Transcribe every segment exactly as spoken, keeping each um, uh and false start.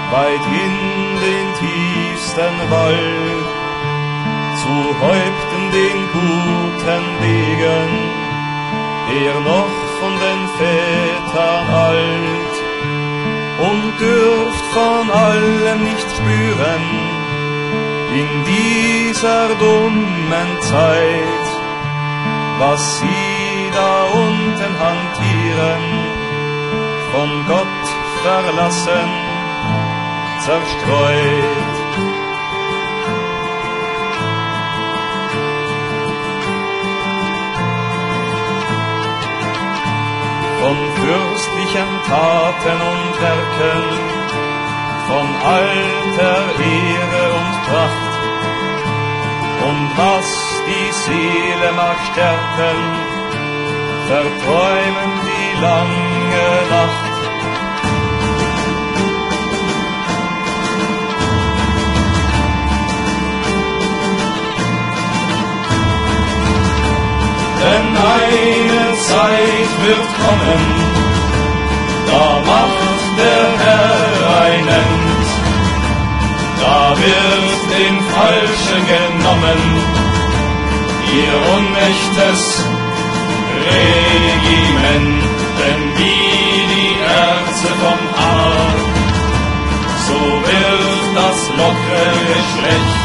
weit in den tiefsten Wald, zu Häupten den guten Degen, der noch von den Vätern alt, und dürft von allem nicht spüren, in dieser dummen Zeit, was sie da unten hantieren, von Gott verlassen, zerstreut. Von fürstlichen Taten und Werken, von alter Ehre und Pracht, und was die Seele mag stärken, verträumen die lange Nacht. Denn eine Zeit wird kommen, da macht der Herr ein End, da wird den Falschen genommen, ihr unrechtes Regiment. Denn wie die Erze vom Haar, so wird das lockere Geschlecht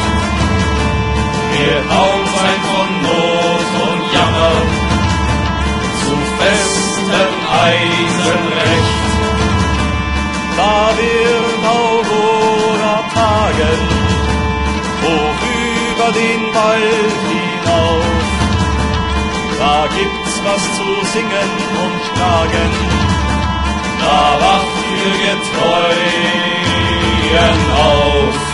gehaut sein von Not und Jammer zu festem Eisenrecht. Da wird Aurora tagen, hoch über den Wald hinauf. Da gibt's was zu singen und schlagen, da wacht für Getreuen auf.